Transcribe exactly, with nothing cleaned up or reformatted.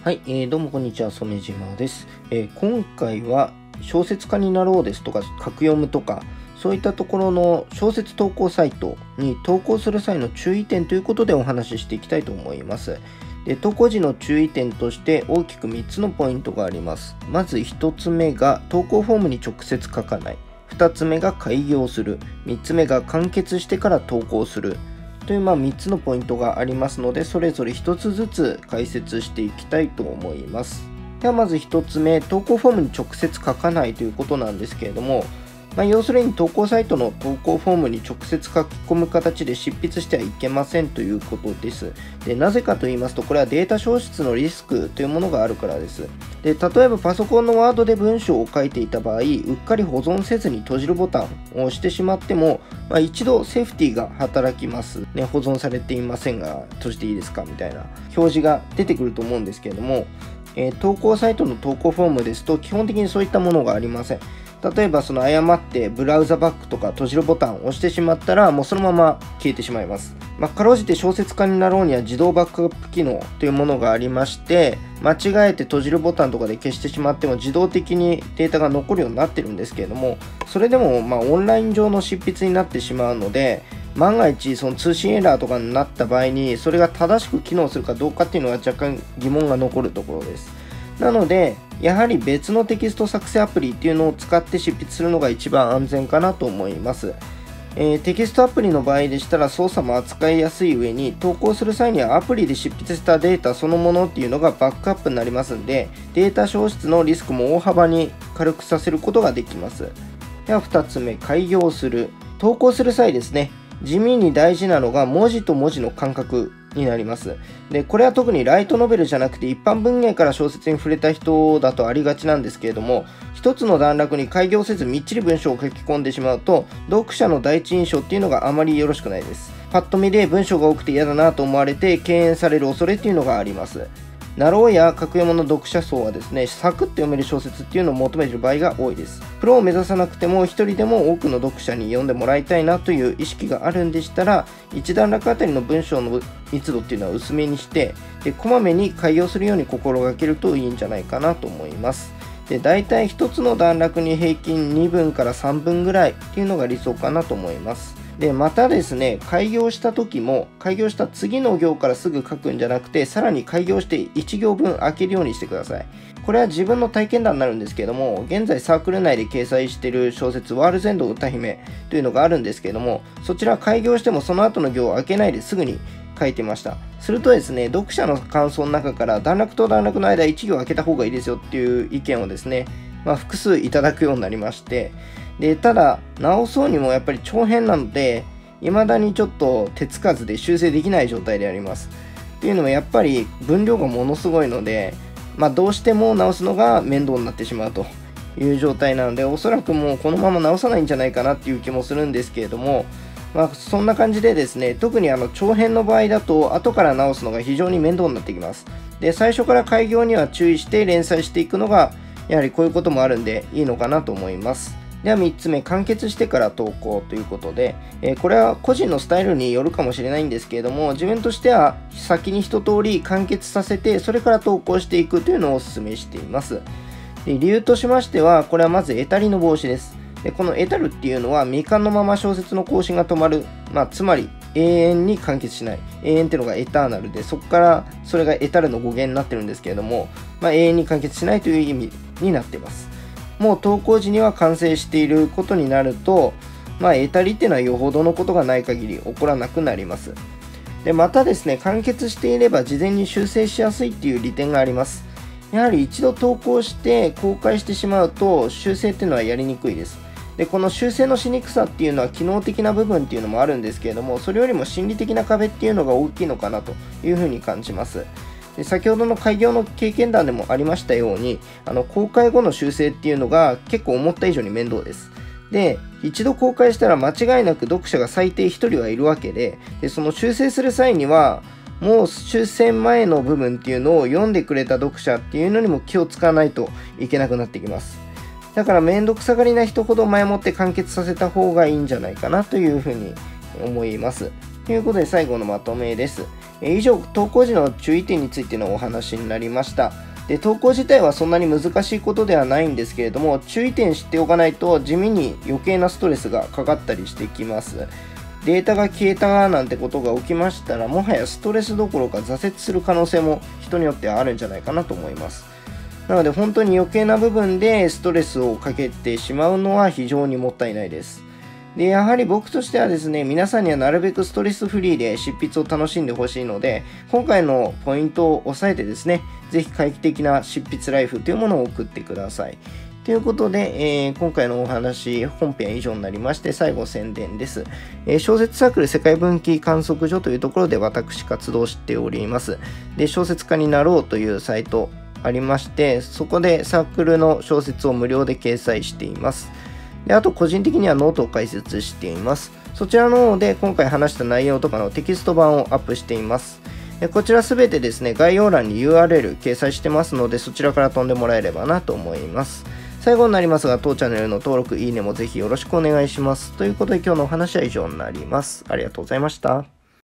はい、えー、どうもこんにちは、染島です、えー。今回は小説家になろうですとか、格読むとか、そういったところの小説投稿サイトに投稿する際の注意点ということでお話ししていきたいと思います。で、投稿時の注意点として大きくみっつのポイントがあります。まずひとつめが投稿フォームに直接書かない。ふたつめが開業する。みっつめが完結してから投稿する。というまあみっつのポイントがありますので、それぞれひとつずつ解説していきたいと思います。ではまずひとつめ、投稿フォームに直接書かないということなんですけれども、まあ、要するに投稿サイトの投稿フォームに直接書き込む形で執筆してはいけませんということです。で、なぜかと言いますと、これはデータ消失のリスクというものがあるからです。で、例えばパソコンのワードで文章を書いていた場合、うっかり保存せずに閉じるボタンを押してしまっても、まあ、一度セーフティーが働きます。ね、保存されていませんが、閉じていいですかみたいな表示が出てくると思うんですけれども、えー、投稿サイトの投稿フォームですと、基本的にそういったものがありません。例えばその誤ってブラウザバックとか閉じるボタンを押してしまったらもうそのまま消えてしまいます。まあ、かろうじて小説家になろうには自動バックアップ機能というものがありまして、間違えて閉じるボタンとかで消してしまっても自動的にデータが残るようになってるんですけれども、それでもまあオンライン上の執筆になってしまうので、万が一その通信エラーとかになった場合にそれが正しく機能するかどうかっていうのは若干疑問が残るところです。なので、やはり別のテキスト作成アプリっていうのを使って執筆するのが一番安全かなと思います。えー、テキストアプリの場合でしたら操作も扱いやすい上に、投稿する際にはアプリで執筆したデータそのものっていうのがバックアップになりますんで、データ消失のリスクも大幅に軽くさせることができます。ではふたつめ、開業する。投稿する際ですね、地味に大事なのが文字と文字の間隔になります。で、これは特にライトノベルじゃなくて一般文芸から小説に触れた人だとありがちなんですけれども、一つの段落に開業せずみっちり文章を書き込んでしまうと、読者の第一印象っていうのがあまりよろしくないです。パッと見で文章が多くて嫌だなと思われて敬遠される恐れっていうのがあります。ナローや格読むの読者層はですね、サクッと読める小説っていうのを求めている場合が多いです。プロを目指さなくても一人でも多くの読者に読んでもらいたいなという意識があるんでしたら、一段落あたりの文章の密度っていうのは薄めにして、でこまめに開業するように心がけるといいんじゃないかなと思います。で、大体一つの段落に平均にぶんからさんぶんぐらいっていうのが理想かなと思います。で、またですね、開業した時も、開業した次の行からすぐ書くんじゃなくて、さらに開業していち行分開けるようにしてください。これは自分の体験談になるんですけれども、現在サークル内で掲載している小説、ワールズエンド歌姫というのがあるんですけれども、そちら開業してもその後の行を開けないですぐに書いてました。するとですね、読者の感想の中から段落と段落の間いち行開けた方がいいですよっていう意見をですね、まあ、複数いただくようになりまして、でただ直そうにもやっぱり長編なので未だにちょっと手つかずで修正できない状態であります。っていうのもやっぱり分量がものすごいので、まあ、どうしても直すのが面倒になってしまうという状態なので、おそらくもうこのまま直さないんじゃないかなっていう気もするんですけれども、まあ、そんな感じでですね、特にあの長編の場合だと後から直すのが非常に面倒になってきます。で、最初から開業には注意して連載していくのがやはりこういうこともあるんでいいのかなと思います。ではみっつめ、完結してから投稿ということで、えー、これは個人のスタイルによるかもしれないんですけれども、自分としては先に一通り完結させて、それから投稿していくというのをお勧めしています。で、理由としましては、これはまずエタリの防止です。で、このエタルっていうのは未完のまま小説の更新が止まる、まあ、つまり永遠に完結しない。永遠っていうのがエターナルで、そこからそれがエタルの語源になってるんですけれども、まあ、永遠に完結しないという意味になっています。もう投稿時には完成していることになると、まあ、エタリっていうのはよほどのことがない限り起こらなくなります。で、またですね、完結していれば事前に修正しやすいっていう利点があります。やはり一度投稿して公開してしまうと修正っていうのはやりにくいです。で、この修正のしにくさっていうのは機能的な部分っていうのもあるんですけれども、それよりも心理的な壁っていうのが大きいのかなというふうに感じます。で、先ほどの開業の経験談でもありましたように、あの公開後の修正っていうのが結構思った以上に面倒です。で、一度公開したら間違いなく読者が最低ひとりはいるわけで、でその修正する際には、もう修正前の部分っていうのを読んでくれた読者っていうのにも気を使わないといけなくなってきます。だからめんどくさがりな人ほど前もって完結させた方がいいんじゃないかなというふうに思います。ということで最後のまとめです。 え以上、投稿時の注意点についてのお話になりました。で、投稿自体はそんなに難しいことではないんですけれども、注意点知っておかないと地味に余計なストレスがかかったりしてきます。データが消えたなんてことが起きましたら、もはやストレスどころか挫折する可能性も人によってはあるんじゃないかなと思います。なので本当に余計な部分でストレスをかけてしまうのは非常にもったいないです。で、やはり僕としてはですね、皆さんにはなるべくストレスフリーで執筆を楽しんでほしいので、今回のポイントを押さえてですね、ぜひ快適な執筆ライフというものを送ってください。ということで、えー、今回のお話、本編は以上になりまして、最後宣伝です。えー、小説サークル世界文記観測所というところで私活動しております。で、小説家になろうというサイトありまして、そこでサークルの小説を無料で掲載しています。で、あと個人的にはノートを開設しています。そちらの方で今回話した内容とかのテキスト版をアップしています。こちらすべてですね、概要欄に ユーアールエル 掲載してますので、そちらから飛んでもらえればなと思います。最後になりますが、当チャンネルの登録、いいねもぜひよろしくお願いします。ということで今日のお話は以上になります。ありがとうございました。